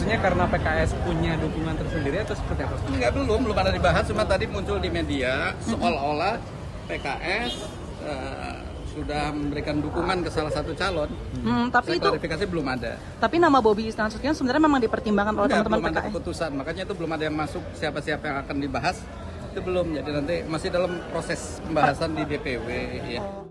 prosesnya karena PKS punya dukungan tersendiri atau seperti apa? Enggak, belum ada dibahas, cuma tadi muncul di media seolah-olah PKS sudah memberikan dukungan ke salah satu calon. Tapi Saya klarifikasi belum ada. Tapi nama Bobi Nasution sebenarnya memang dipertimbangkan oleh teman-teman belum ada PKS. keputusan, makanya itu belum ada yang masuk siapa-siapa yang akan dibahas. Itu belum, jadi nanti masih dalam proses pembahasan di DPW ya.